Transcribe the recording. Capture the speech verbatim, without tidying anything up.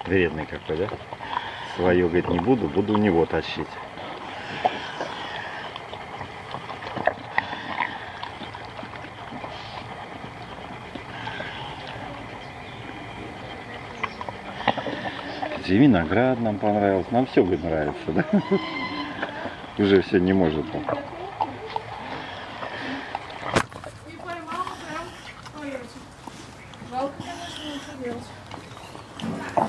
Вредный какой, да? Свое, говорит, не буду, буду у него тащить. Виноград нам понравился. Нам все будет нравиться, да? Уже все не может. Жалко, конечно, ничего делать.